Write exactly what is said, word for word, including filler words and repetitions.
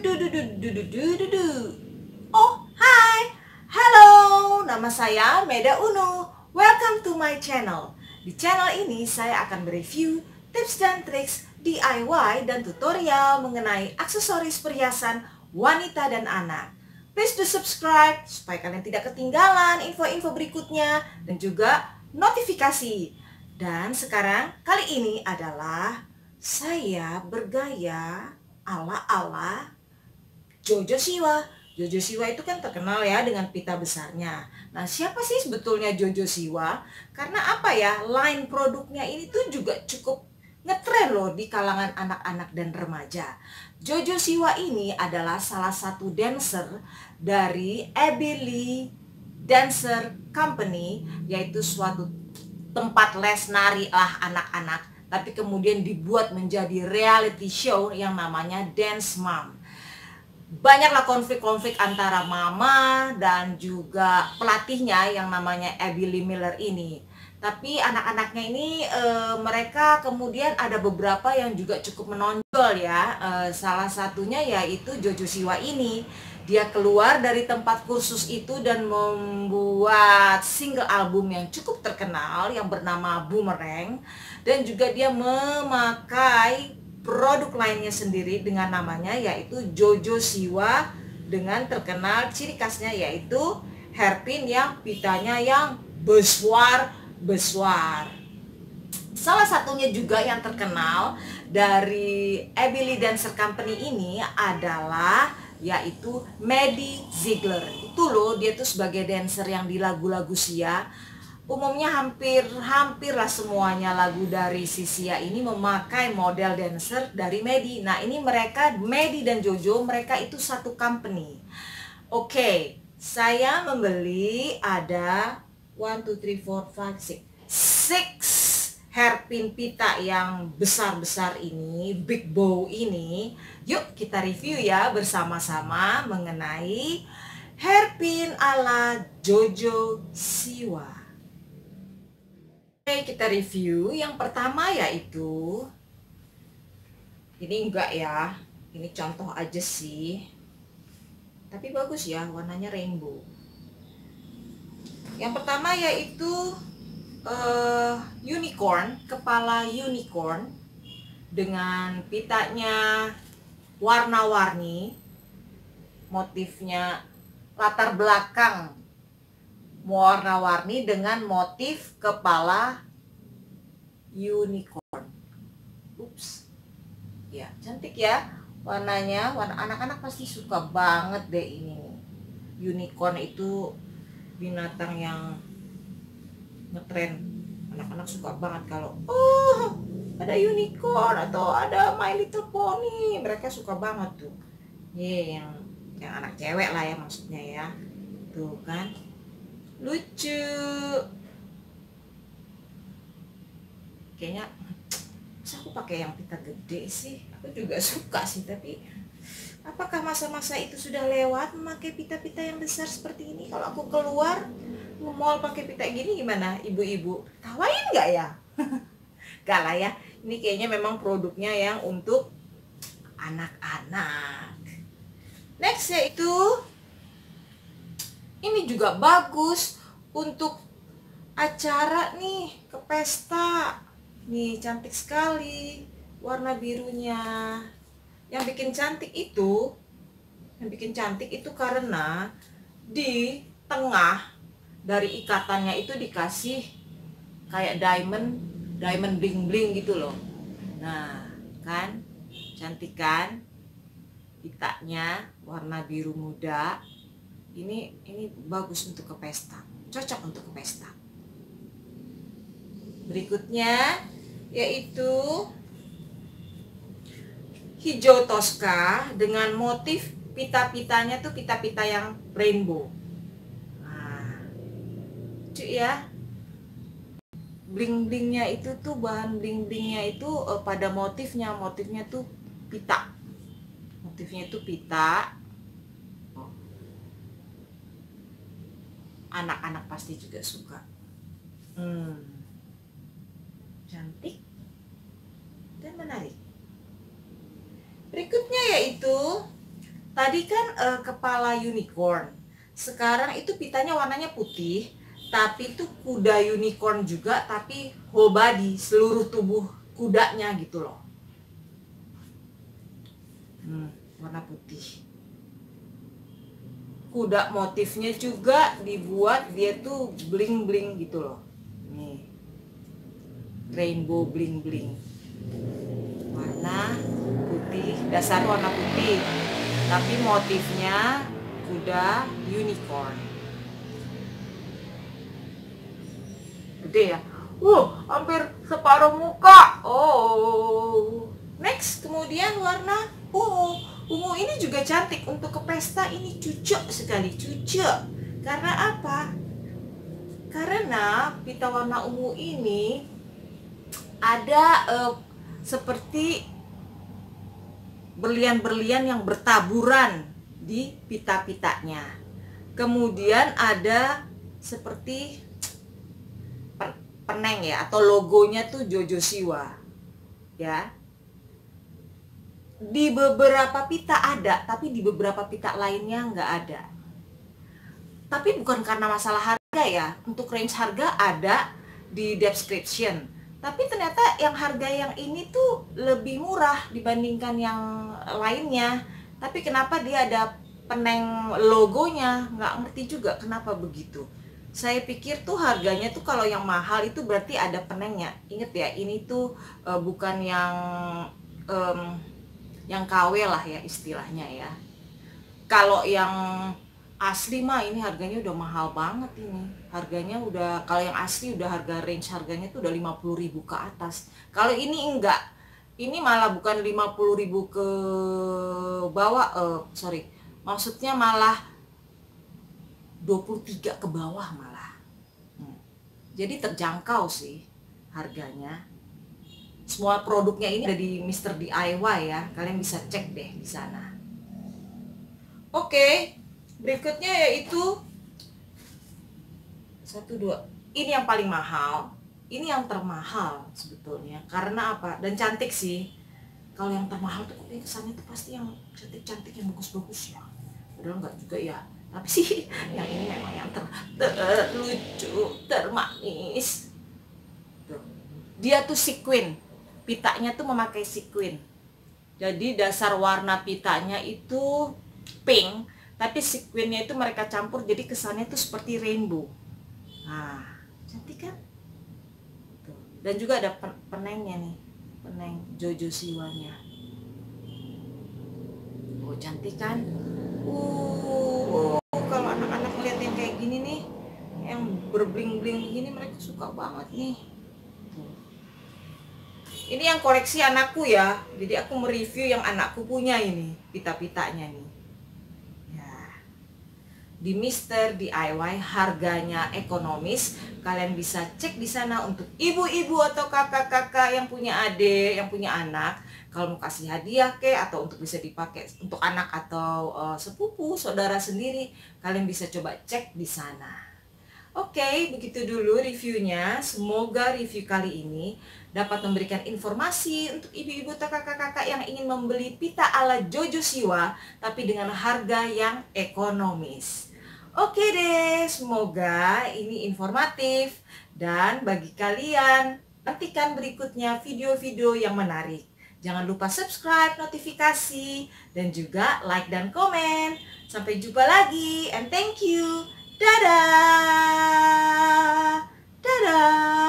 du du du du du du du du. Oh, hai. Halo, nama saya Meda Unu. Welcome to my channel. Di channel ini saya akan mereview tips dan triks D I Y dan tutorial mengenai aksesoris perhiasan wanita dan anak. Please do subscribe supaya kalian tidak ketinggalan info-info berikutnya dan juga notifikasi. Dan sekarang kali ini adalah saya bergaya ala-ala Jojo Siwa. Jojo Siwa itu kan terkenal ya dengan pita besarnya. Nah, siapa sih sebetulnya Jojo Siwa? Karena apa ya, line produknya ini tuh juga cukup ngetren loh di kalangan anak-anak dan remaja. Jojo Siwa ini adalah salah satu dancer dari Abby Lee Dancer Company, yaitu suatu tempat les nari lah anak-anak, tapi kemudian dibuat menjadi reality show yang namanya Dance Mom. Banyaklah konflik-konflik antara mama dan juga pelatihnya yang namanya Abby Lee Miller ini. Tapi anak-anaknya ini e, mereka kemudian ada beberapa yang juga cukup menonjol ya. E, salah satunya yaitu Jojo Siwa ini. Dia keluar dari tempat kursus itu dan membuat single album yang cukup terkenal yang bernama Boomerang. Dan juga dia memakai produk lainnya sendiri dengan namanya yaitu Jojo Siwa, dengan terkenal ciri khasnya yaitu hairpin yang pitanya yang besar besar. Salah satunya juga yang terkenal dari Abby Lee Dancer Company ini adalah yaitu Maddie Ziegler. Itu loh, dia tuh sebagai dancer yang di lagu-lagu Sia. Umumnya hampir hampirlah semuanya lagu dari si Sia ini memakai model dancer dari Maddie. Nah, ini mereka Maddie dan Jojo, mereka itu satu company. Oke, saya membeli ada one, two, three, four, five, six six hairpin pita yang besar-besar ini, big bow ini. Yuk kita review ya bersama-sama mengenai hairpin ala Jojo Siwa. Oke, kita review. Yang pertama yaitu ini enggak ya, ini contoh aja sih, tapi bagus ya, warnanya rainbow. Yang pertama yaitu uh, unicorn, kepala unicorn dengan pitanya warna-warni, motifnya latar belakang warna-warni dengan motif kepala unicorn. Ups, ya cantik ya warnanya. Warna anak-anak pasti suka banget deh ini. Unicorn itu binatang yang ngetren, anak-anak suka banget kalau oh ada unicorn atau ada My Little Pony, mereka suka banget tuh. Ye, yang yang anak cewek lah ya maksudnya ya, tuh kan lucu. Kayaknya masa aku pakai yang pita gede sih, aku juga suka sih, tapi apakah masa-masa itu sudah lewat memakai pita-pita yang besar seperti ini? Kalau aku keluar mall pakai pita gini gimana ibu-ibu? Tawain nggak ya? Gak lah ya, ini kayaknya memang produknya yang untuk anak-anak. Next yaitu ini juga bagus untuk acara nih, ke pesta. Nih cantik sekali warna birunya. Yang bikin cantik itu, yang bikin cantik itu karena di tengah dari ikatannya itu dikasih kayak diamond, diamond bling bling gitu loh. Nah, kan cantik kan? Pitanya warna biru muda. Ini ini bagus untuk ke pesta, cocok untuk ke pesta. Berikutnya yaitu hijau Tosca dengan motif pita-pitanya tuh pita-pita yang rainbow. Nah, lucu ya. Bling-blingnya itu tuh, bahan bling-blingnya itu uh, pada motifnya, motifnya tuh pita. Motifnya itu pita. Anak-anak pasti juga suka. Hmm, cantik dan menarik. Berikutnya yaitu Tadi kan uh, kepala unicorn. Sekarang itu pitanya warnanya putih, tapi itu kuda unicorn juga, tapi whole body, seluruh tubuh kudanya gitu loh. Hmm, warna putih. Kuda motifnya juga dibuat dia tuh bling-bling gitu loh. Nih. Rainbow bling-bling. Warna putih, dasar warna putih. Tapi motifnya kuda unicorn. Gede ya? Uh, hampir separuh muka. Oh. Next, kemudian warna ungu. Ungu ini juga cantik untuk ke pesta, ini cucuk sekali, cucuk. Karena apa? Karena pita warna ungu ini ada uh, seperti berlian-berlian yang bertaburan di pita-pitanya. Kemudian ada seperti peneng ya, atau logonya tuh Jojo Siwa. Ya. Di beberapa pita ada, tapi di beberapa pita lainnya nggak ada. Tapi bukan karena masalah harga ya. Untuk range harga ada di description. Tapi ternyata yang harga yang ini tuh lebih murah dibandingkan yang lainnya. Tapi kenapa dia ada peneng logonya? Nggak ngerti juga kenapa begitu. Saya pikir tuh harganya tuh kalau yang mahal itu berarti ada penengnya. Ingat ya, ini tuh uh, bukan yang um, yang K W lah ya istilahnya ya. Kalau yang asli mah ini harganya udah mahal banget ini. Harganya udah, kalau yang asli udah harga range harganya tuh udah lima puluh ribu ke atas. Kalau ini enggak. Ini malah bukan lima puluh ribu ke bawah, uh, sorry. Maksudnya malah dua puluh tiga ke bawah malah. Hmm. Jadi terjangkau sih harganya. Semua produknya ini ada di Mister D I Y ya. Kalian bisa cek deh di sana. Oke. Berikutnya yaitu satu dua. Ini yang paling mahal. Ini yang termahal sebetulnya. Karena apa? Dan cantik sih. Kalau yang termahal tuh kesannya tuh pasti yang cantik-cantik, yang bagus-bagus ya. Padahal enggak juga ya. Tapi sih yang ini memang yang ter, terlucu, termanis. Tuh. Dia tuh sequin. Pitanya tuh memakai sequin. Jadi dasar warna pitanya itu pink. Tapi sequinnya itu mereka campur, jadi kesannya tuh seperti rainbow. Nah, cantik kan? Tuh. Dan juga ada penengnya nih, peneng Jojo Siwanya. Oh, cantik kan? Uh, kalau anak-anak melihat yang kayak gini nih, yang berbling-bling gini, mereka suka banget nih. Tuh. Ini yang koleksi anakku ya, jadi aku mereview yang anakku punya ini, pita-pitanya nih. Di Mister D I Y harganya ekonomis. Kalian bisa cek di sana untuk ibu-ibu atau kakak-kakak yang punya adik, yang punya anak. Kalau mau kasih hadiah ke, atau untuk bisa dipakai untuk anak atau uh, sepupu, saudara sendiri, kalian bisa coba cek di sana. Oke, begitu dulu reviewnya. Semoga review kali ini dapat memberikan informasi untuk ibu-ibu atau kakak-kakak yang ingin membeli pita ala Jojo Siwa, tapi dengan harga yang ekonomis. Oke deh, semoga ini informatif. Dan bagi kalian, nantikan berikutnya video-video yang menarik. Jangan lupa subscribe, notifikasi, dan juga like dan komen. Sampai jumpa lagi, and thank you. Dadah! Dadah!